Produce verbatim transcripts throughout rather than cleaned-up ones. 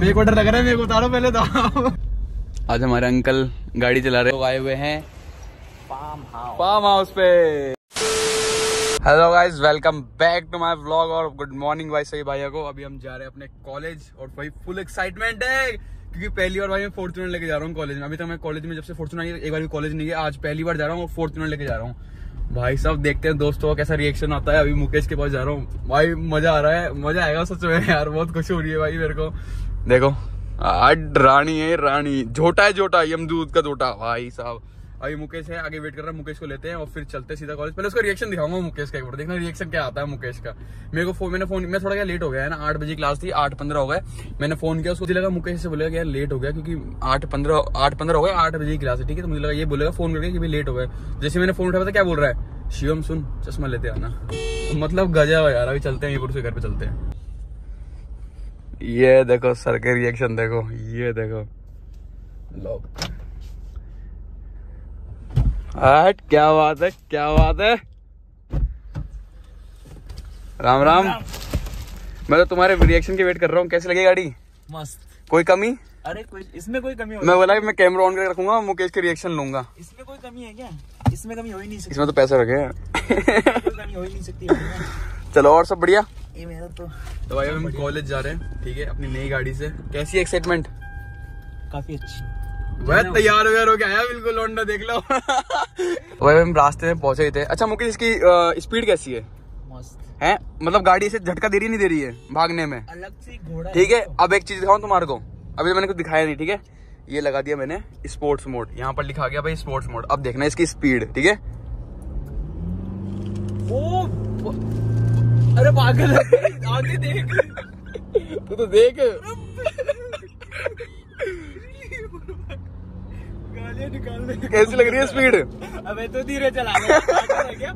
मेरे को डर लग रहा है, मेरे को उतारो पहले तो। आज हमारे अंकल गाड़ी चला रहे आए हुए हैं फार्म हाउस फार्म हाउस पे। Hello guys, welcome back to my vlog और गुड मॉर्निंग भाई सभी भाइयों को। अभी हम जा रहे हैं अपने कॉलेज और भाई फुल एक्साइटमेंट है क्योंकि पहली बार भाई मैं फॉर्च्यूनर लेके जा रहा हूँ कॉलेज में। अभी तक मैं कॉलेज में जब से फॉर्च्यूनर एक बार भी कॉलेज नहीं गया, आज पहली बार जा रहा हूँ और फॉर्च्यूनर लेके जा रहा हूँ। भाई साहब देखते हैं दोस्तों का कैसा रिएक्शन आता है। अभी मुकेश के पास जा रहा हूँ भाई, मजा आ रहा है, मजा आएगा सच में यार, बहुत खुशी हो रही है भाई मेरे को। देखो आज रानी है, रानी झोटा है, झोटा यमदूत का झोटा भाई साहब। अभी मुकेश है आगे वेट कर रहा है, मुकेश को लेते हैं और फिर चलते हैं सीधा कॉलेज। पहले उसका रिएक्शन दिखाऊंगा मुकेश का, एक बार देखना रिएक्शन क्या आता है मुकेश का। मेरे को फोन मैंने फोन मैं थोड़ा क्या लेट हो गया है ना, आठ बजे क्लास थी, आठ पंद्रह हो गए। मैंने फोन किया उसको, लगा मुकेश से बोलेगा यार लेट हो गया क्योंकि आठ पंद्रह आठ पंद्रह हो गए, आठ बजे की क्लास है ठीक है। तो मुझे लगा ये बोलेगा फोन करके कि भाई लेट हो गए। जैसे मैंने फोन उठाया था क्या बोल रहा है, शिवम सुन चश्मा लेते आना। मतलब गजब यार। अभी चलते हैं ये पुरुष के घर पे चलते हैं। ये देखो सर के रिएक्शन देखो, ये देखो लो हट, क्या बात है, क्या बात है। राम राम, मैं तो तुम्हारे रिएक्शन की वेट कर रहा हूँ। कैसी लगी गाड़ी? मस्त। कोई कमी? अरे कोई इसमें कोई कमी हो? मैं बोला मैं कैमरा ऑन करके रखूंगा, मुकेश के रिएक्शन लूंगा। इसमें कोई कमी है क्या? इसमें कमी हो ही नहीं सकती। इसमें तो पैसे रखे हैं। कोई कमी हो ही नहीं सकती। चलो और सब बढ़िया। ये मेरा तो तो भाई हम कॉलेज जा रहे हैं ठीक है, अपनी नई गाड़ी से। कैसी एक्साइटमेंट? काफी अच्छी। वह तैयार वगैरह हो गया है बिल्कुल, लौंडा देख लो। भाई हम रास्ते में पहुंचे ही थे। अच्छा मुकेश इसकी स्पीड कैसी है? मस्त है, मतलब गाड़ी से झटका दे रही नहीं दे रही है भागने में? अलग से घोड़ा ठीक है। अब एक चीज दिखाऊं तुम्हारे को, अभी तो मैंने कुछ दिखाया नहीं ठीक है। ये लगा दिया मैंने स्पोर्ट्स मोड, यहाँ पर लिखा गया भाई स्पोर्ट्स मोड। अब देखना इसकी स्पीड ठीक है। ओ अरे पागल आगे देख, तू तो देख। गालियां निकाल रहे। कैसी लग रही है स्पीड? अबे तो धीरे चला क्या?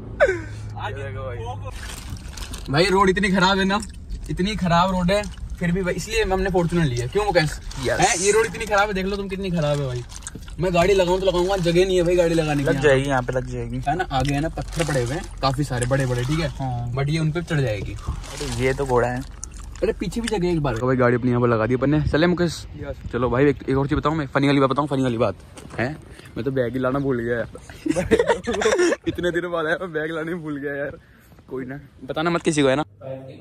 भाई रोड इतनी खराब है ना, इतनी खराब रोड है फिर भी, इसलिए हमने फॉर्च्यूनर लिया। क्यों मुकेश? yes. ये रोड इतनी खराब है, देख लो तुम कितनी खराब है भाई। मैं गाड़ी लगाऊं तो लगाऊंगा, जगह नहीं है भाई गाड़ी लगाने की। लग जाएगी यहाँ पे, लग जाएगी है ना। आगे है ना पत्थर पड़े हुए हैं काफी सारे बड़े बड़े ठीक है हाँ। बट ये उन पे चढ़ जाएगी। अरे ये तो घोड़ा है। अरे पीछे भी जगह एक बार भाई, गाड़ी अपनी यहाँ पर लगा दी अपन ने। चले मुकेश? चलो भाई एक, एक और चीज बताऊँ मैं, फनी वाली बात बताऊँ, फनी वाली बात है। मैं तो बैग ही लाना भूल गया यार। इतने दिनों बाद आया मैं बैग लाने भूल गया यार। कोई ना, बताना मत किसी को है ना।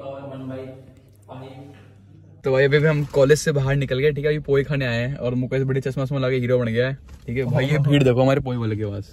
तो भाई अभी हम कॉलेज से बाहर निकल गए ठीक है। अभी पोई खाने आए हैं और मुकेश बड़ी चश्मा वश्मा लगा हीरो बन गया है ठीक है भाई। ये भीड़ देखो हमारे पोई वाले के पास।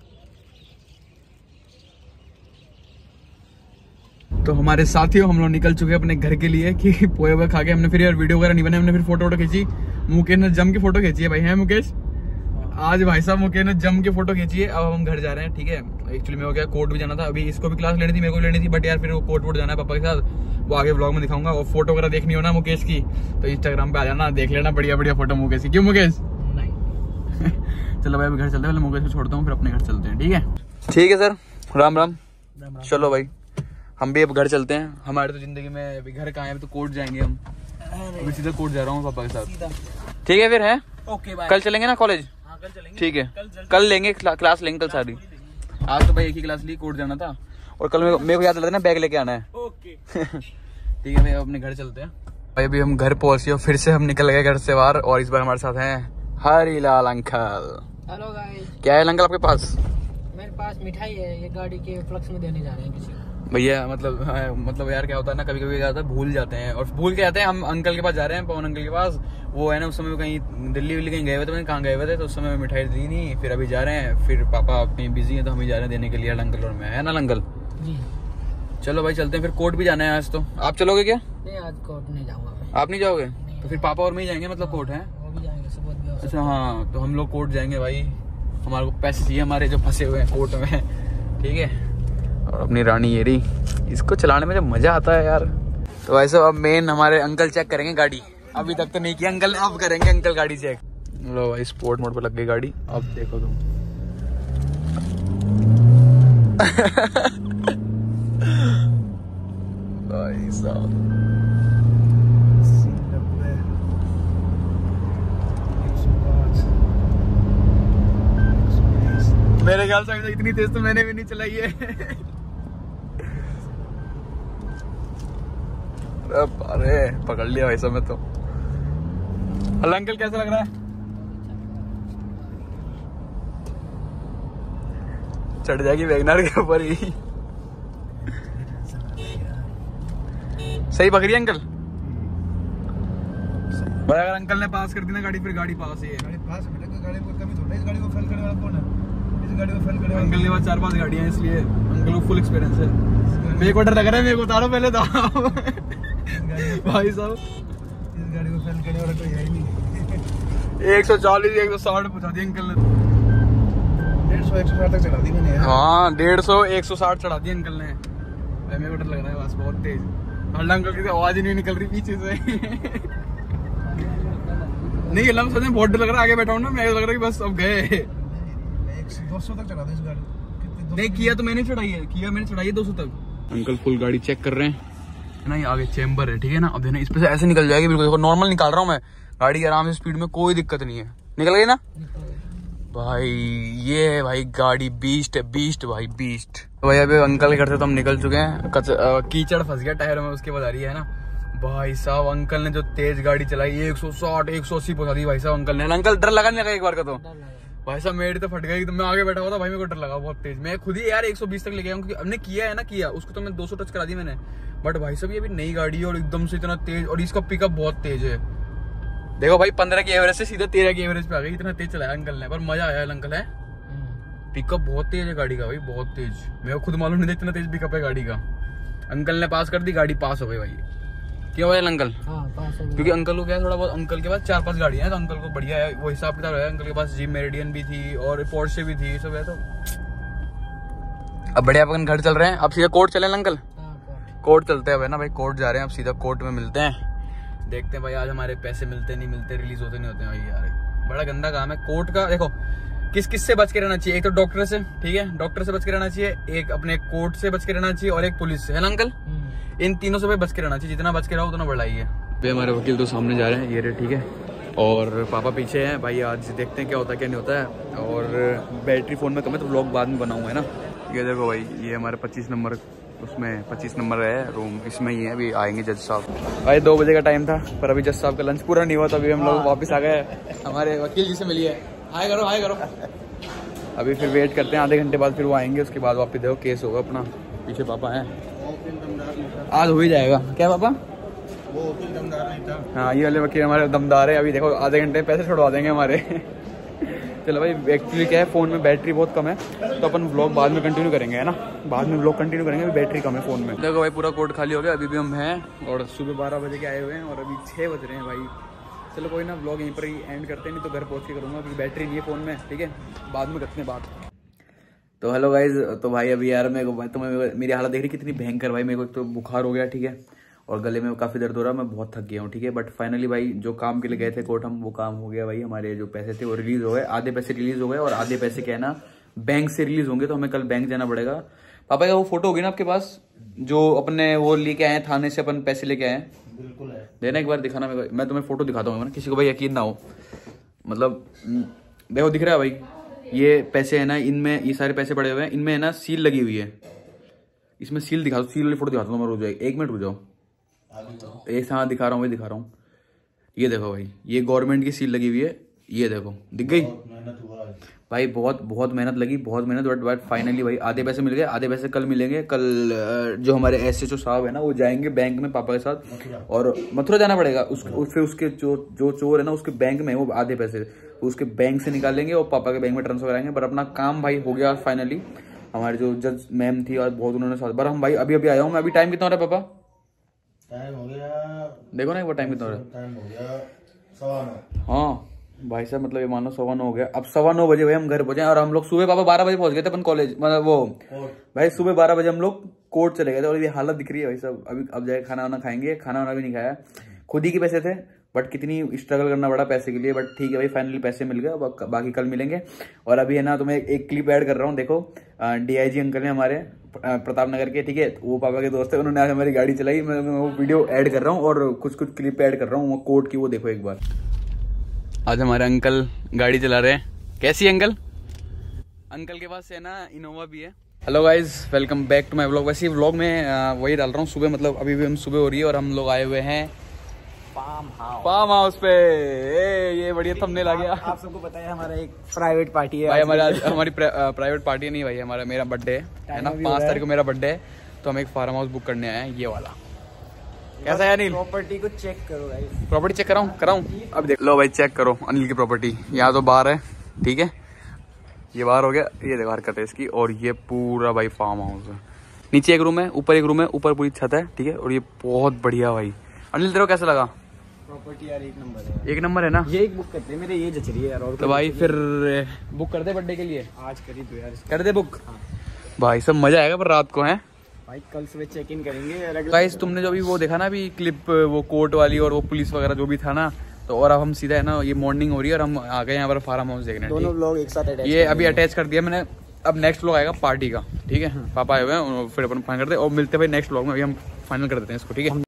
तो हमारे साथियों हम लोग निकल चुके हैं अपने घर के लिए कि पोए वोए खा के हमने फिर यार वीडियो वगैरह नहीं बने, हमने फिर फोटो वोटो खींची। मुकेश ने जम की फोटो खींची है भाई, है मुकेश? आज भाई साहब मुकेश ने जम की फोटो खींची है। अब हम घर जा रहे हैं ठीक है। एक्चुअली में हो गया कोर्ट भी जाना था, अभी इसको भी क्लास लेनी थी, मेरे को भी लेनी थी, बट यार फिर वो कोर्ट वोट जाना है पापा के साथ, वो आगे ब्लॉग में दिखाऊंगा। और फोटो वगैरह देखनी हो ना मुकेश की तो इंस्टाग्राम पे आ जाना, देख लेना बढ़िया बढ़िया फोटो मुकेश की। क्यों मुकेश? नहीं। चलो भाई अभी घर चलते हैं, मुकेश को छोड़ता हूँ फिर अपने घर चलते हैं ठीक है। ठीक है सर, राम राम। चलो भाई हम भी अब घर चलते हैं। हमारे तो जिंदगी में अभी घर कहाँ है, अभी तो कोर्ट जाएंगे हम। अभी सीधा कोर्ट जा रहा हूँ पापा के साथ। ठीक है फिर है, ओके बाय। कल चलेंगे ना कॉलेज? ठीक है कल लेंगे क्लास लेंगे कल सारी। आज तो भाई एक ही क्लास ली, कोर्ट जाना था। और कल मेरे को याद लगा ना बैग लेके आना है। ओके ठीक है भाई अपने घर चलते हैं। भाई अभी हम घर पहुंचे और फिर से हम निकल गए घर से बाहर और इस बार हमारे साथ हैं हरीलाल अंकल। Hello guys. क्या है अंकल आपके पास? मेरे पास मिठाई है, ये गाड़ी के फ्लक्स में देने जा रहे हैं किसी को। भैया मतलब हाँ, मतलब यार क्या होता है ना, कभी कभी जाता है भूल जाते हैं और भूल के जाते हैं। हम अंकल के पास जा रहे हैं, पवन अंकल के पास। वो है ना उस समय कहीं दिल्ली विल्ली कहीं गए हुए थे, मैंने कहाँ गए हुए थे तो उस समय मिठाई दी नहीं। फिर अभी जा रहे हैं, फिर पापा कहीं बिजी है तो हम ही जा रहे हैं देने के लिए अंकल और मैं, है ना अंकल? जी चलो भाई चलते हैं। फिर कोर्ट भी जाना है आज तो। आप चलोगे क्या? नहीं आज कोर्ट नहीं जाऊंगा मैं। आप नहीं जाओगे? तो फिर पापा और मैं ही जाएंगे, मतलब कोर्ट है। वो भी जाएंगे सुबह। अच्छा हाँ, तो हम लोग कोर्ट जाएंगे भाई। हमारे को पैसे चाहिए हमारे जो फंसे हुए हैं कोर्ट में ठीक है। और अपनी रानी ये रही, इसको चलाने में जो मजा आता है यार। तो वैसे अब मेन हमारे अंकल चेक करेंगे गाड़ी। अभी तक तो नहीं किया अंकल, अब करेंगे अंकल गाड़ी चेक। लो भाई स्पोर्ट मोड पे लग गई गाड़ी, अब देखो तुम। भाई साहब मेरे ख्याल से इतनी तेज तो मैंने भी नहीं चलाई है। अरे पकड़ लिया वैसा मैं तो। हेलो अंकल, कैसा लग रहा है? चढ़ जाएगी वैगनर के ऊपर ही। सही पकड़ी अंकल। भाई अगर अंकल ने पास कर दी ना गाड़ी, फिर गाड़ी पास ही है। गाड़ी पास है, गाड़ी को कमी थोड़ी है। इस गाड़ी को फेल करने वाला कौन है? इस गाड़ी को फेल करने वाला अंकल के पास चार पांच गाड़ियां हैं, इसलिए अंकल को फुल एक्सपीरियंस है। मेरे को डर लग रहा है, मेरे को उतारो पहले तो। भाई साहब इस गाड़ी को फेल करने वाला कोई है ही नहीं। एक सौ चालीस एक सौ साठ पहुंचा दी अंकल ने। डेढ़ सौ एक सौ साठ तक चला दी मैंने। हाँ डेढ़ सौ एक सौ साठ चढ़ा दी अंकल ने। मेरे को डर लग रहा है बस, बहुत तेज। हल्ला अंकल की आवाज ही नहीं निकल रही पीछे से। नहीं अल्लाह सच में बहुत डर लग रहा है। आगे बैठा हूँ ना, मैं लग रहा है कि बस अब गए। दो सौ तक चला दी इस गाड़ी। नहीं किया तो मैंने चढ़ाई है, किया मैंने चढ़ाई है दो सौ तक। अंकल फुल गाड़ी चेक कर रहे हैं ना, ये आगे चेम्बर है, ठीक है ना। अब देना इस पे से ऐसे निकल जाएगी बिल्कुल। देखो नॉर्मल निकाल रहा हूँ मैं गाड़ी आराम से, स्पीड में कोई दिक्कत नहीं है। निकल गई ना भाई। ये है भाई गाड़ी बीस्ट है, बीस्ट भाई बीस्ट। तो भाई अभी अंकल के घर से तो हम निकल चुके हैं। कीचड़ फंस गया टायर में, उसके बाद आ रही है ना भाई साहब। अंकल ने जो तेज गाड़ी चलाई, एक सौ साठ एक सौ अस्सी पहुंचा दी भाई साहब अंकल ने। अंकल डर लगा नहीं लगा एक बार का? तो भाई साहब मेरी तो फट गई। तो मैं आगे बैठा हुआ था भाई, मेरे को डर लगा बहुत तेज। मैं खुद ही यार एक सौ बीस तक ले गया हूँ, क्योंकि हमने किया है ना, किया उसको तो मैं दो सौ टच करा दी मैंने। बट भाई साहब ये अभी नई गाड़ी है और एकदम से इतना तेज, और इसका पिकअप बहुत तेज है। देखो भाई पंद्रह की एवरेज से सीधा तेरह की एवरेज पे आ गई। इतना तेज चलाया अंकल ने, पर मजा आया अंकल है। पिकअप बहुत तेज है गाड़ी का भाई, बहुत तेज। मेरे को खुद मालूम नहीं था इतना तेज पिकअप है गाड़ी का। अंकल ने पास कर दी, गाड़ी पास हो गई भाई। क्यों भाई अंकल? हाँ, पास हो गया। क्योंकि अंकल को क्या है, थोड़ा बहुत अंकल के पास चार पांच गाड़ियां हैं, तो अंकल को बढ़िया है वो हिसाब किताब है। अंकल के पास जीप मेरिडियन भी थी और पोर्शे भी थी, सब है। तो अब बढ़िया अपन घर चल रहे हैं। अब सीधा कोर्ट चले अंकल। कोर्ट चलते हैं अब है ना भाई, कोर्ट जा रहे हैं अब सीधा। कोर्ट में मिलते हैं, देखते हैं भाई आज हमारे पैसे मिलते नहीं मिलते, रिलीज होते नहीं होते भाई। यार बड़ा गंदा काम है कोर्ट का। देखो किस किस से बच के रहना चाहिए? एक तो डॉक्टर से, ठीक है, डॉक्टर से बच के रहना चाहिए, एक अपने कोर्ट से बच के रहना चाहिए, और एक पुलिस से, है ना अंकल? इन तीनों से बच के रहना चाहिए। जितना बच के रहो उतना बढ़ाई है। भाई हमारे वकील तो सामने जा रहे हैं, ये रहे, ठीक है, और पापा पीछे हैं भाई। आज देखते हैं क्या होता है क्या नहीं होता है। और बैटरी फोन में कम है तो व्लॉग बाद में बनाऊंगा, है ना। ये देखो भाई, ये हमारे पच्चीस नंबर, उसमें पच्चीस नंबर है रूम, इसमें ही है। अभी आएंगे जज साहब। भाई दो बजे का टाइम था, पर अभी जज साहब का लंच पूरा नहीं हुआ, तो अभी हम लोग वापस आ गए। हमारे वकील जी से मिलिए, हाय करो हाय करो। अभी फिर वेट करते हैं, आधे घंटे बाद फिर वो आएंगे। उसके बाद वापस देखो केस होगा अपना। पीछे पापा हैं, आज हो ही जाएगा। क्या पापा? वो वकील दमदार नहीं था। हाँ ये वाले वकील हमारे दमदार है। अभी देखो आधे घंटे पैसे छुड़वा देंगे हमारे। चलो भाई, एक्चुअली क्या है, फ़ोन में बैटरी बहुत कम है, तो अपन व्लॉग बाद में कंटिन्यू करेंगे, है ना। बाद में व्लॉग कंटिन्यू करेंगे, अभी बैटरी कम है फ़ोन में। देखो भाई पूरा कोर्ट खाली हो गया। अभी भी हम हैं और सुबह बारह बजे के आए हुए हैं, और अभी छः बज रहे हैं भाई। चलो कोई ना, व्लॉग यहीं पर ही एंड करते हैं, नहीं तो घर पहुँच के करूँगा, क्योंकि बैटरी नहीं है फ़ोन में, ठीक है। बाद में करते हैं बात। तो हेलो गाइज, तो भाई अभी यार मेरे को, तुम्हें मेरी हालत देख रही कितनी भयंकर भाई। मेरे को एक तो बुखार हो गया, ठीक है, और गले में काफ़ी दर्द हो रहा है। मैं बहुत थक गया हूँ, ठीक है। बट फाइनली भाई जो काम के लिए गए थे कोर्ट हम, वो काम हो गया भाई। हमारे जो पैसे थे वो रिलीज हो गए। आधे पैसे रिलीज हो गए, और आधे पैसे क्या है ना, बैंक से रिलीज होंगे। तो हमें कल बैंक जाना पड़ेगा। पापा का वो फोटो होगी ना आपके पास, जो अपने वो लेके आए थाने से, अपन पैसे लेके आए? बिल्कुल है। देना एक बार, दिखाना मेरे को। मैं तुम्हें फोटो दिखाता हूँ ना, किसी को भाई यकीन ना हो। मतलब देखो दिख रहा है भाई, ये पैसे है ना, इनमें ये सारे पैसे पड़े हुए हैं, इनमें है ना सील लगी हुई है। इसमें सील दिखा दो, सील वाली फोटो दिखाता हूँ मैं। रुक जाओ एक मिनट, रुक जाओ। एक साथ दिखा रहा हूँ भाई, दिखा रहा हूँ। ये देखो भाई, ये गवर्नमेंट की सील लगी हुई है। ये देखो, दिख गई भाई। बहुत बहुत मेहनत लगी, बहुत मेहनत। बट बट फाइनली भाई आधे पैसे मिल गए। आधे पैसे कल मिलेंगे। कल जो हमारे एस एच ओ साहब है ना, वो जाएंगे बैंक में पापा के साथ, और मथुरा जाना पड़ेगा। उस, फिर उसके जो जो चोर है ना, उसके बैंक में वो आधे पैसे उसके बैंक से निकालेंगे और पापा के बैंक में ट्रांसफर कराएंगे। पर अपना काम भाई हो गया फाइनली। हमारे जो जज मैम थी और बहुत उन्होंने साथ बार। हम भाई अभी अभी आया हूँ मैं। अभी टाइम कितना हो रहा है पापा? टाइम हो गया, देखो ना वो टाइम कितना हो रहा है। टाइम हो गया सवा नौ। हाँ भाई साहब, मतलब ये मानो सवा नौ हो गया। अब सवा नौ बजे भाई हम घर पहुंचे, और हम लोग सुबह पापा बारह बजे पहुंच गए थे अपन कॉलेज, मतलब वो भाई सुबह बारह बजे हम लोग कोर्ट चले गए थे। और ये हालत दिख रही है भाई साहब। अभी अब जाए खाना वाना खाएंगे। खाना वाना भी नहीं खाया, खुद ही के पैसे थे, बट कितनी स्ट्रगल करना पड़ा पैसे के लिए। बट ठीक है भाई, फाइनली पैसे मिल गए। बाकी कल मिलेंगे। और अभी है ना, तो मैं एक क्लिप ऐड कर रहा हूँ। देखो डीआईजी अंकल ने हमारे प्रताप नगर के, ठीक है, वो पापा के दोस्त है, उन्होंने आज हमारी गाड़ी चलाई। मैं वो वीडियो ऐड कर रहा हूँ, और कुछ कुछ क्लिप ऐड कर रहा हूँ वो कोर्ट की, वो देखो एक बार। आज हमारे अंकल गाड़ी चला रहे हैं। कैसी है अंकल? अंकल के पास है ना इनोवा भी है। Hello guys, welcome back to my vlog. वैसे ही व्लॉग में वही डाल रहा हूँ सुबह, मतलब अभी भी हम सुबह हो रही है, और हम लोग आए हुए हैं फार्म हाउस पे। ए, ये बढ़िया थंबनेल आ गया। आप सबको पता है हमारा एक प्राइवेट पार्टी है भाई, हमारा हमारी प्राइवेट पार्टी नहीं भाई, हमारा मेरा बर्थडे है ना, पाँच तारीख को मेरा बर्थडे है, तो हम एक फार्म हाउस बुक करने आए हैं, ये वाला। कैसा है अनिल? प्रॉपर्टी को चेक करो भाई। प्रॉपर्टी चेक कराऊं कराऊं अब देख लो भाई, चेक करो अनिल की प्रॉपर्टी। यहाँ तो बाहर है, ठीक है, ये बाहर हो गया, ये देखो हरकत है इसकी, और ये पूरा भाई फार्म हाउस है। नीचे एक रूम है, ऊपर एक रूम है, ऊपर पूरी छत है, ठीक है, और ये बहुत बढ़िया भाई। अनिल तेरे को कैसा लगा? प्रॉपर्टी यार एक नंबर है। एक नंबर है ना? ये एक बुक करते हैं, मेरे ये जच रही है यार। और तो भाई फिर बुक कर दे बर्थडे के लिए। आज करी तो यार, कर दे बुक। भाई सब मजा आएगा पर रात को है भाई, कल सुबह चेक इन करेंगे। गाइस तुमने जो अभी वो देखा ना अभी क्लिप, वो कोर्ट वाली और वो पुलिस वगैरह जो भी था ना, तो और अब हम सीधा है ना, ये मॉर्निंग हो रही है और हम आ गए यहाँ पर फार्म हाउस देखने। दोनों लोग एक साथ अटैच, ये अभी अटैच कर दिया मैंने। अब नेक्स्ट व्लॉग आएगा पार्टी का, ठीक है, पापा आए हुए हैं, फिर अपन फाइनल करते हैं और मिलते हैं भाई नेक्स्ट व्लॉग में। अभी हम फाइनल कर देते हैं इसको, ठीक है।